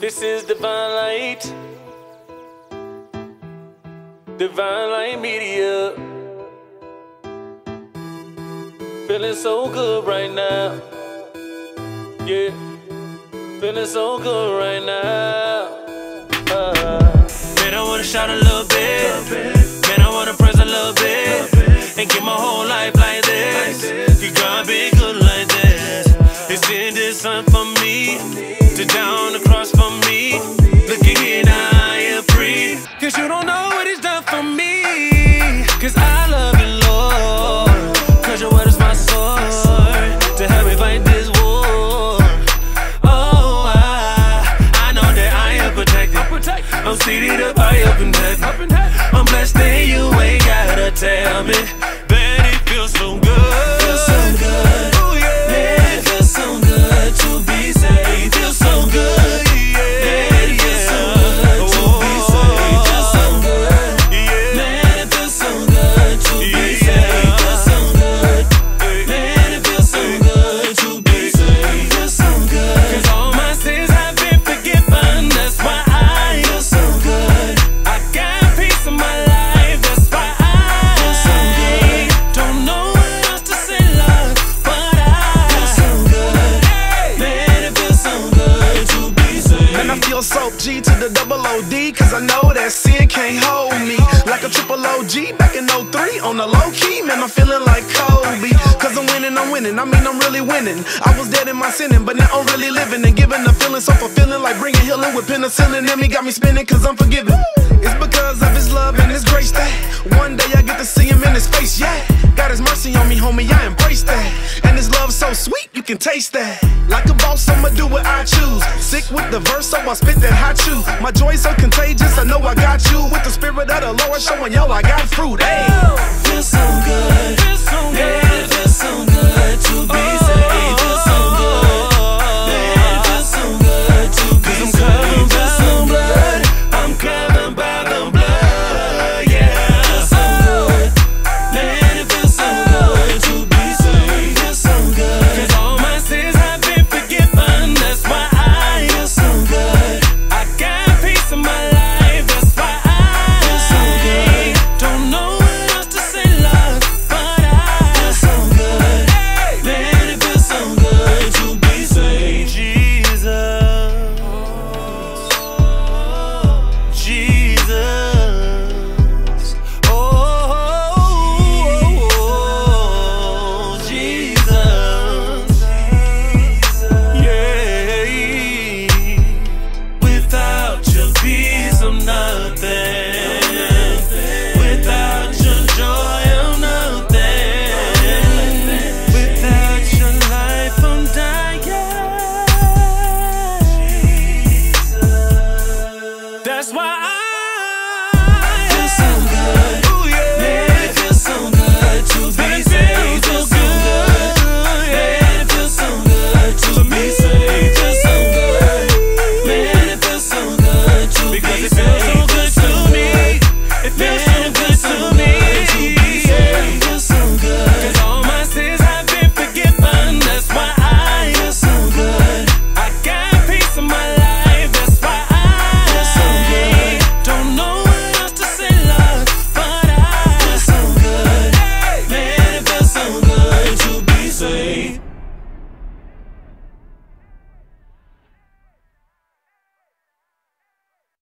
This is Divine Light. Divine Light Media. Feeling so good right now. Yeah. Feeling so good right now. Man, I wanna shout a little bit. Man, I wanna praise a little bit. And get my whole life like this. You gotta be good like this. It's in this sun for me. To down the cross for me. Look at here, now I am free. Cause you don't know what he's done for me. Cause I love you, Lord. Cause your word is my sword. To help me fight this war. Oh, I know that I am protected. I'm seated up high up in heaven. I'm blessed and you ain't gotta tell me that it feels so good. Feels so good. Oh yeah. Man, it feels so good to be saved. Feels so good. Yeah. Man, it feels so good to be saved. Feels so good. Yeah. Man, it feels so good to be saved. Feels so good. Man, it feels so good to be saved. Feels so good. Cause all my sins have been forgiven. That's why I feel so good. I got peace in my life. That's why I feel so good. Don't know what else to say, love, but I feel so good. Man, it feels so good to be saved. Man, I feel so G to the double OD. Cause I know that sin can't hold me. Like a triple OG back in 03 on the low key. Man, I'm feeling like Kobe. Cause I'm winning. I mean, I'm really winning. I was dead in my sinning, but now I'm really living and giving the feeling so fulfilling. Like bringing healing with penicillin in me. Got me spinning cause I'm forgiven. It's because of his love and his grace that one day I get to see him in his face, yeah. Got his mercy on me, homie, I embrace that. And his love so sweet, you can taste that. Like a boss, I'ma do what I choose. Sick with the verse, so I spit that hot chew. My joy so contagious, I know I got you. With the spirit of the Lord showing y'all I got fruit, hey. Feels so good. Feels so good. Yeah, it feels so good to be